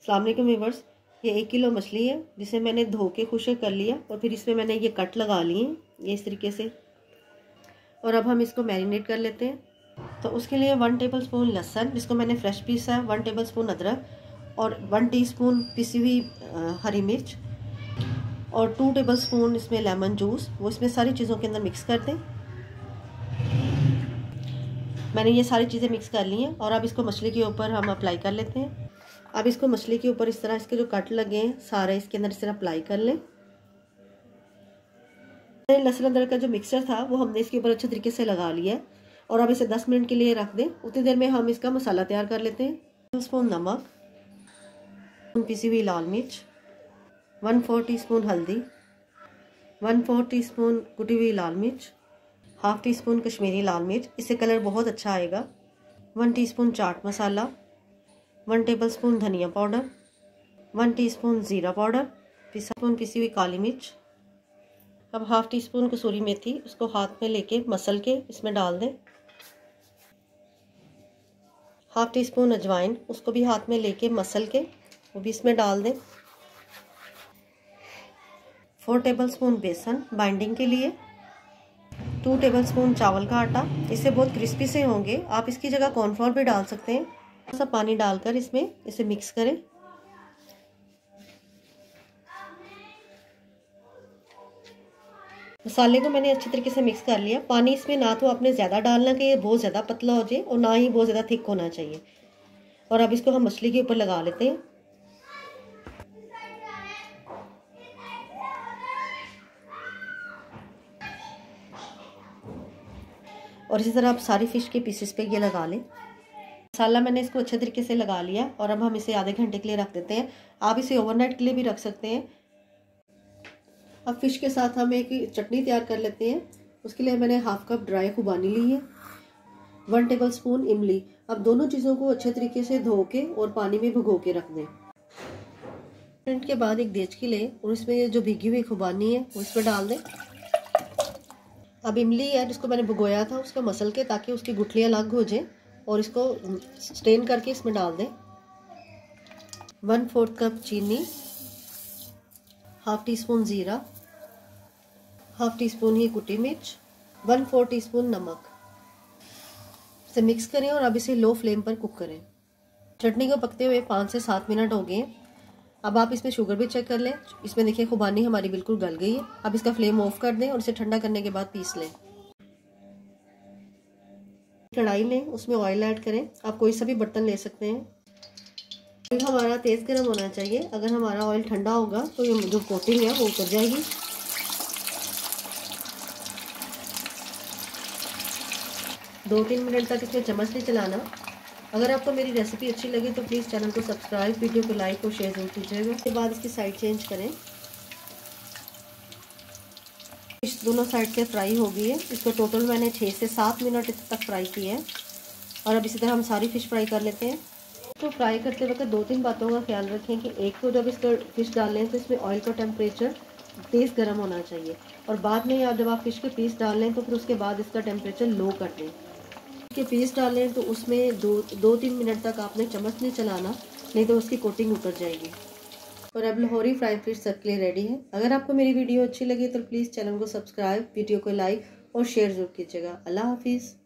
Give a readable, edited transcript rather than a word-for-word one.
अस्सलाम वालेकुम व्यूअर्स, ये 1 किलो मछली है जिसे मैंने धो के खुश्क कर लिया और फिर इसमें मैंने ये कट लगा लिए ये इस तरीके से। और अब हम इसको मैरिनेट कर लेते हैं। तो उसके लिए 1 टेबलस्पून लहसुन जिसको मैंने फ्रेश पीसा है, 1 टेबलस्पून अदरक और 1 टीस्पून पिसी हुई हरी मिर्च और 2 टेबलस्पून इसमें लेमन जूस, वो इसमें सारी चीज़ों के अंदर मिक्स कर दें। मैंने ये सारी चीज़ें मिक्स कर ली हैं और अब इसको मछली के ऊपर हम अप्लाई कर लेते हैं। अब इसको मछली के ऊपर इस तरह इसके जो कट लगे हैं सारे इसके अंदर इस तरह अप्लाई कर लें। लहसुन अदरक का जो मिक्सचर था वो हमने इसके ऊपर अच्छे तरीके से लगा लिया है और अब इसे 10 मिनट के लिए रख दें। उतनी देर में हम इसका मसाला तैयार कर लेते हैं। 2 स्पून नमक, पिसी हुई लाल मिर्च, 1/4 टीस्पून हल्दी, 1/4 टीस्पून कुटी हुई लाल मिर्च, 1/2 टीस्पून कश्मीरी लाल मिर्च, इससे कलर बहुत अच्छा आएगा, 1 टीस्पून चाट मसाला, 1 टेबलस्पून धनिया पाउडर, 1 टीस्पून ज़ीरा पाउडर, पिसी हुई काली मिर्च। अब 1/2 टीस्पून कसूरी मेथी, उसको हाथ में लेके मसल के इसमें डाल दें। 1/2 टीस्पून अजवाइन, उसको भी हाथ में लेके मसल के वो भी इसमें डाल दें। 4 टेबलस्पून बेसन बाइंडिंग के लिए, 2 टेबलस्पून चावल का आटा, इससे बहुत क्रिस्पी से होंगे। आप इसकी जगह कॉर्नफ्लोर भी डाल सकते हैं। थोड़ा सा पानी डालकर इसमें इसे मिक्स करें। मसाले को मैंने अच्छी तरीके से मिक्स कर लिया। पानी इसमें ना तो आपने ज़्यादा डालना कि ये बहुत ज़्यादा पतला हो जाए और ना ही बहुत ज़्यादा थिक होना चाहिए। और अब इसको हम मछली के ऊपर लगा लेते हैं। और इसी तरह आप सारी फिश के पीसेस पे ये लगा लें। मसाला मैंने इसको अच्छे तरीके से लगा लिया और अब हम इसे आधे घंटे के लिए रख देते हैं। आप इसे ओवरनाइट के लिए भी रख सकते हैं। अब फिश के साथ हम एक चटनी तैयार कर लेते हैं। उसके लिए मैंने 1/2 कप ड्राई खुबानी ली है, 1 टेबलस्पून इमली। अब दोनों चीज़ों को अच्छे तरीके से धो के और पानी में भिगो के रख दें। मिनट के बाद एक देचकी लें और इसमें ये जो भीगी हुई खुबानी है वो इसमें डाल दें। अब इमली है जिसको मैंने भिगोया था उसको मसल के ताकि उसकी गुठलियाँ अलग हो जाए और इसको स्ट्रेन करके इसमें डाल दें। 1/4 कप चीनी, 1/2 टीस्पून ज़ीरा, 1/2 टीस्पून ही कुटी मिर्च, 1/4 टीस्पून नमक। इसे मिक्स करें और अब इसे लो फ्लेम पर कुक करें। चटनी को पकते हुए 5 से 7 मिनट हो गए। अब आप इसमें शुगर भी चेक कर लें। इसमें देखिए खुबानी हमारी बिल्कुल गल गई है। अब इसका फ्लेम ऑफ कर दें और इसे ठंडा करने के बाद पीस लें। कढ़ाई लें, उसमें ऑयल ऐड करें। आप कोई सा भी बर्तन ले सकते हैं। ऑयल हमारा तेज़ गर्म होना चाहिए। अगर हमारा ऑयल ठंडा होगा तो ये जो कोटिंग है वो उतर जाएगी। दो 3 मिनट तक इसमें चम्मच नहीं चलाना। अगर आपको मेरी रेसिपी अच्छी लगे तो प्लीज़ चैनल को सब्सक्राइब, वीडियो को लाइक और शेयर जरूर कीजिएगा। उसके बाद इसकी साइड चेंज करें। फिश दोनों साइड से फ्राई हो गई है। इसको टोटल मैंने 6 से 7 मिनट तक फ्राई किया है। और अब इसी तरह हम सारी फ़िश फ्राई कर लेते हैं। तो फ्राई करते वक्त 2-3 बातों का ख्याल रखें कि एक तो जब इसका फ़िश डाल लें तो इसमें ऑयल का टेम्परेचर तेज़ गर्म होना चाहिए और बाद में जब आप फ़िश के पीस डाल लें तो फिर उसके बाद इसका टेम्परेचर लो कर दें। के पीस डालें तो उसमें 2-3 मिनट तक आपने चम्मच नहीं चलाना, नहीं तो उसकी कोटिंग उतर जाएगी। और अब लाहौरी फ्राई फिश सब के लिए रेडी है। अगर आपको मेरी वीडियो अच्छी लगी तो प्लीज़ चैनल को सब्सक्राइब, वीडियो को लाइक और शेयर जरूर कीजिएगा। अल्लाह हाफिज़।